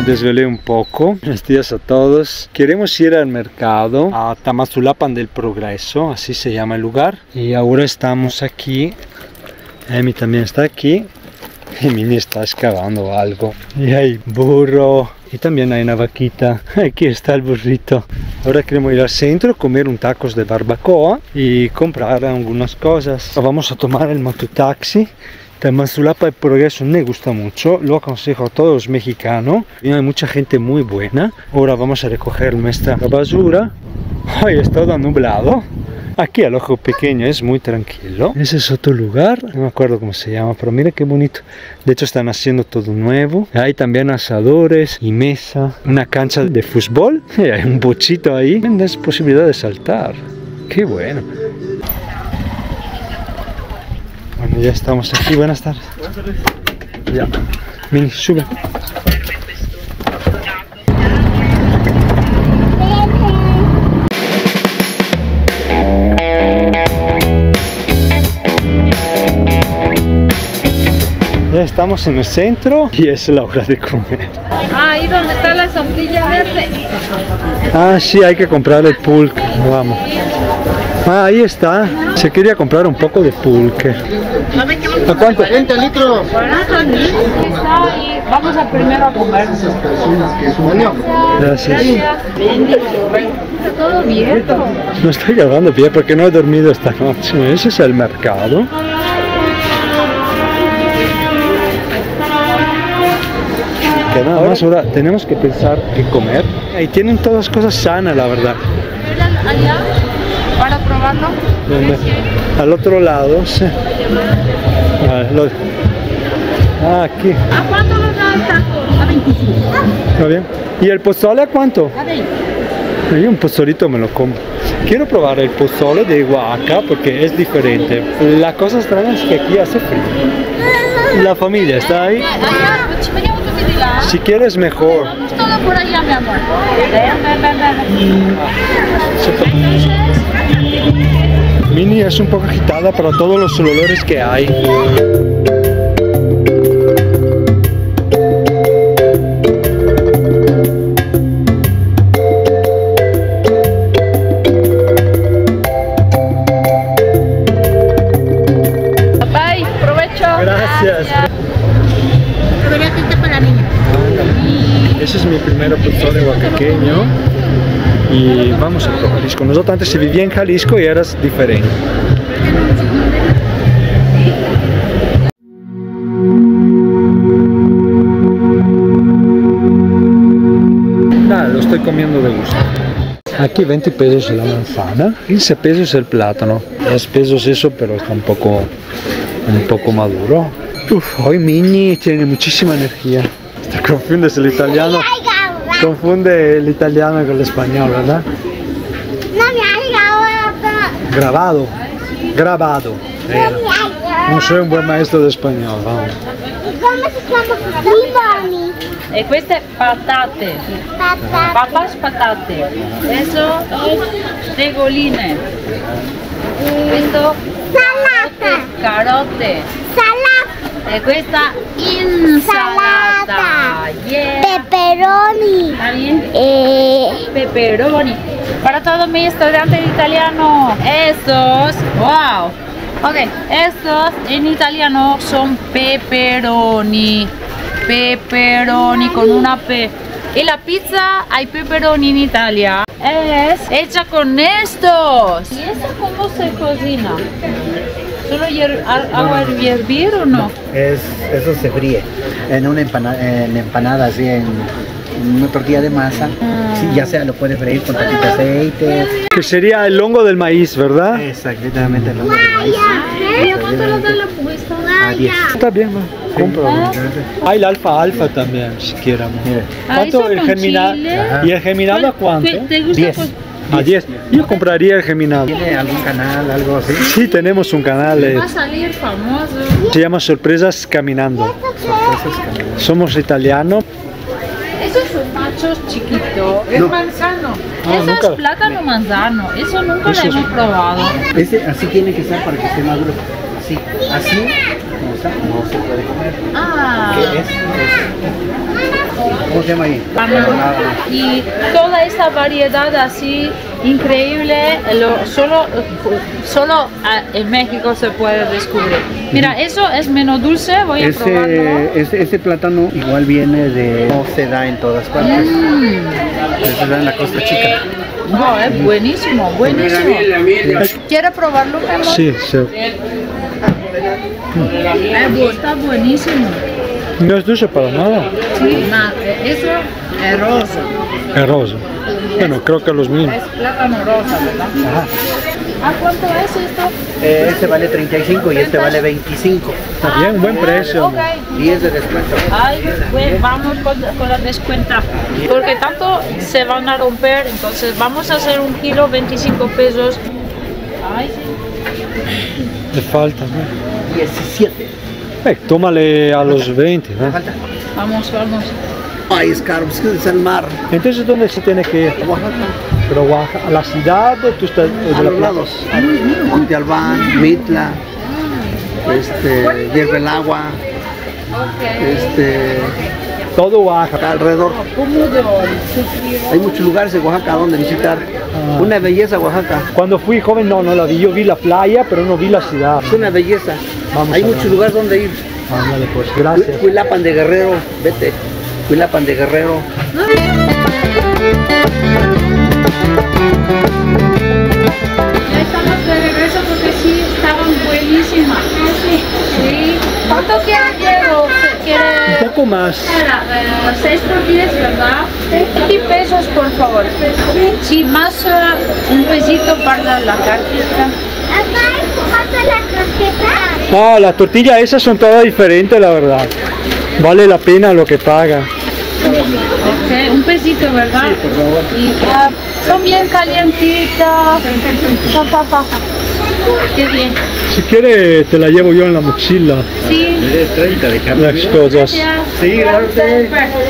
me desvelé un poco. Buenos días a todos. Queremos ir al mercado, a Tamazulapan del Progreso, así se llama el lugar. Y ahora estamos aquí. Emi también está aquí. Y Mini está excavando algo. Y hay burro. Y también hay una vaquita. Aquí está el burrito. Ahora queremos ir al centro, comer un tacos de barbacoa y comprar algunas cosas. Vamos a tomar el mototaxi. Tamazulapan del Progreso me gusta mucho, lo aconsejo a todos los mexicanos. Y hay mucha gente muy buena. Ahora vamos a recoger nuestra basura. Hoy está todo nublado. Aquí al ojo pequeño es muy tranquilo. Ese es otro lugar, no me acuerdo cómo se llama, pero mira qué bonito. De hecho están haciendo todo nuevo. Hay también asadores y mesa, una cancha de fútbol. Y hay un bochito ahí. Tienes posibilidad de saltar. Qué bueno. Bueno, ya estamos aquí. Buenas tardes. Buenas tardes. Ya. Mini, sube. Ya estamos en el centro y es la hora de comer. Ah, ahí donde está la sombrilla verde. Ah, sí, hay que comprar el pulque. Vamos. Ah, ahí está. Se quería comprar un poco de pulque. ¿A cuánto? 40 litros. Vamos a primero a comer. Gracias. Está todo abierto. No estoy grabando bien porque no he dormido esta noche. Ese es el mercado. Que nada más ahora tenemos que pensar qué comer. Y tienen todas cosas sanas, la verdad. Allá, para probarlo. ¿Dónde? Al otro lado, sí. Aquí. ¿A cuánto los da el taco? A 25. ¿Está bien? ¿Y el pozole a cuánto? A 20. Yo un pozolito me lo como. Quiero probar el pozole de Oaxaca porque es diferente. La cosa extraña es que aquí hace frío. La familia está ahí. Si quieres mejor. Vamos todo por allá, mi amor. Mini es un poco agitada para todos los olores que hay. Bye, provecho. Gracias. Para la niña. Ese es mi primer pozole oaxaqueño y vamos a Jalisco. Nosotros antes se vivía en Jalisco y eras diferente. Lo estoy comiendo de gusto. Aquí 20 pesos la manzana, 15 pesos el plátano, 10 pesos eso, pero está un poco maduro. Uf, hoy Mini tiene muchísima energía. Te confundes el italiano. Confunde el italiano con el español, ¿verdad? Grabado. Grabado. No soy un buen maestro de español, vamos. Queste patate. Papas patate. Eso tegoline. Questo carote. E questa insalata. Yeah. Pepperoni. ¿Está bien? Pepperoni. Para todo mi estudiante de italiano. Estos, wow. Ok, estos en italiano son pepperoni. Pepperoni con una P. Y la pizza, hay pepperoni en Italia. Es hecha con estos. ¿Y eso cómo se cocina? ¿Solo agua hervir o no? Eso se fríe en una empanada, así en una tortilla de masa. Sí, ya sea lo puede freír con tantito aceite. Que sería el hongo del maíz, ¿verdad? Exactamente, el hongo del maíz. ¿Cuánto lo da la puesta? A 10. Está bien, compro. Hay el alfa también, si quieramos. ¿Cuánto el germinado? ¿Y el germinado a cuánto? ¿Te gusta? 10. A 10. Yo compraría el germinado. ¿Tiene algún canal, algo así? Sí, tenemos un canal. Va a salir famoso. Se llama Sorpresas Caminando. Somos italianos. Esos son machos chiquitos. Es No. manzano. Ah, Eso nunca. es plátano manzano. Eso nunca Eso lo es- hemos probado. Ese así tiene que ser para que esté maduro. así. Así no se puede comer. Ah. ¿Qué es? ¿Cómo se llama ahí? Y toda esta variedad así increíble, solo en México se puede descubrir. Mira, eso es menos dulce, voy a probarlo. Ese plátano igual viene de... No se da en todas partes. Se da en la Costa Chica. No, es buenísimo, buenísimo. ¿Quiere probarlo, Memo? Sí, sí. Está buenísimo. No es dulce para nada. Sí, eso es rosa. Es rosa. Bueno, creo que los mismos. Es plátano rosa, ¿verdad? Ajá. ¿A cuánto es esto? Este vale 35 y este vale 25. Está bien, buen precio. Ok. 10 de descuento. Ay, bueno, vamos con la descuenta. Porque tanto se van a romper, entonces vamos a hacer 1 kilo, 25 pesos. Ay, sí. Le falta, ¿no? 17. Tómale a los 20, ¿no? Falta. Vamos. Ay, es caro, es el mar. Entonces, ¿dónde se tiene que ir? Oaxaca. Pero Oaxaca, a la ciudad o tú estás A de la los plaza? lados. Monte Albán, Mitla, Hierve el Agua, Todo Oaxaca. acá alrededor. Hay muchos lugares en Oaxaca donde visitar. Una belleza Oaxaca. Cuando fui joven no la vi, yo vi la playa, pero no vi la ciudad. Es una belleza. Vamos Hay a muchos ver. lugares donde ir. Ándale, pues, gracias. Cuilapan de Guerrero, vete. Cuilapan de Guerrero. Ya estamos de regreso porque sí, estaban buenísimas. Sí. ¿Cuánto quiere Diego? Un poco más. 6 por 10, ¿verdad? 20 pesos, por favor. Sí, más un pesito para la cartita. No, las tortillas esas son todas diferentes, la verdad. Vale la pena lo que paga. Ok, un pesito, ¿verdad? Sí, por favor. Y son bien calientitas. Qué bien. Si quiere, te la llevo yo en la mochila. Sí. 30 de cambio. Las cosas. Sí, gracias.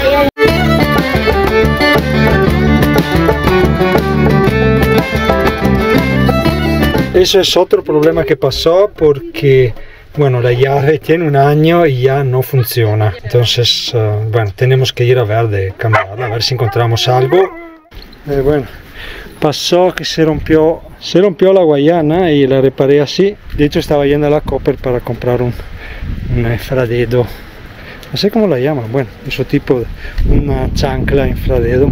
Eso es otro problema que pasó porque, bueno, la llave tiene 1 año y ya no funciona. Entonces, bueno, tenemos que ir a ver de cambiarla, a ver si encontramos algo. Bueno, pasó que se rompió la guayana y la reparé así. De hecho, estaba yendo a la Copper para comprar un infradedo. No sé cómo la llaman, bueno, ese tipo, una chancla infradedo.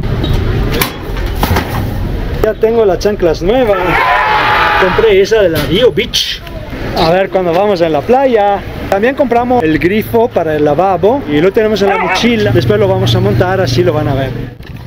Ya tengo las chanclas nuevas. Compré esa de la Rio Beach. A ver cuando vamos a la playa. También compramos el grifo para el lavabo y lo tenemos en la mochila. Después lo vamos a montar, así lo van a ver.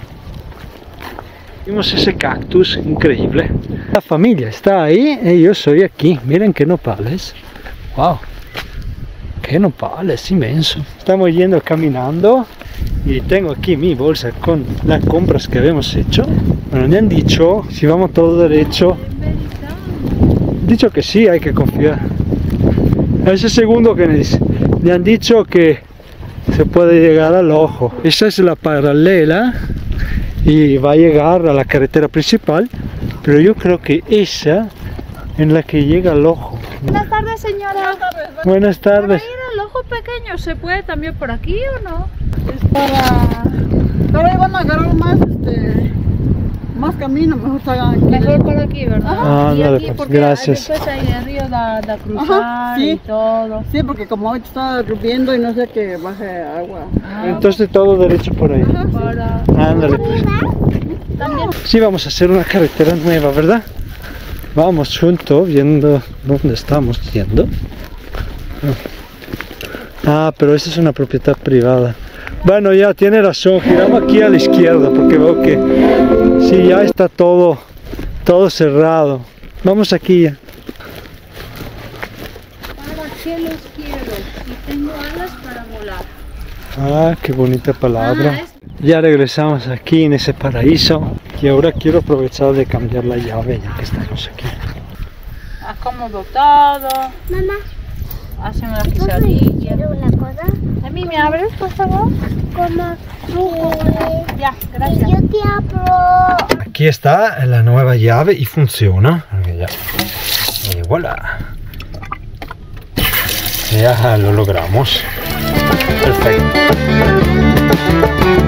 Vimos ese cactus increíble. La familia está ahí y yo soy aquí. Miren qué nopales. Wow. Qué nopales, inmenso. Estamos yendo caminando y tengo aquí mi bolsa con las compras que habíamos hecho. Bueno, me han dicho, si vamos todo derecho, dicho que sí, hay que confiar. Ese segundo que me han dicho que se puede llegar al ojo. Esa es la paralela y va a llegar a la carretera principal, pero yo creo que esa en la que llega al ojo. Buenas tardes, señora. Buenas tardes. Para ir al ojo pequeño, ¿se puede también por aquí o no? Es para... Pero ahí van a agarrar más camino, mejor salgan aquí. Mejor por aquí, ¿verdad? Ah, Y ándale, aquí, pues, porque gracias. después hay el río da cruzar. Ajá, sí. Y todo. Sí, porque como hoy está lloviendo y no sé que baje agua. Entonces todo derecho por ahí. Para... Ándale pues. También. Sí, vamos a hacer una carretera nueva, ¿verdad? Vamos juntos viendo dónde estamos yendo. Ah, pero esta es una propiedad privada. Bueno, ya tiene razón, giramos aquí a la izquierda porque veo que sí, ya está todo cerrado. Vamos aquí ya. ¿Para qué los quiero? Y tengo alas para volar. Ah, qué bonita palabra. Ya regresamos aquí en ese paraíso y ahora quiero aprovechar de cambiar la llave ya que estamos aquí. Acomodo todo. Mamá, Hacemos la quesadilla. ¿quiero una cosa? ¿A mí me abres, por favor? Como Ya, gracias. yo te abro. Aquí está la nueva llave y funciona. Y voilà. Ya lo logramos. Perfecto.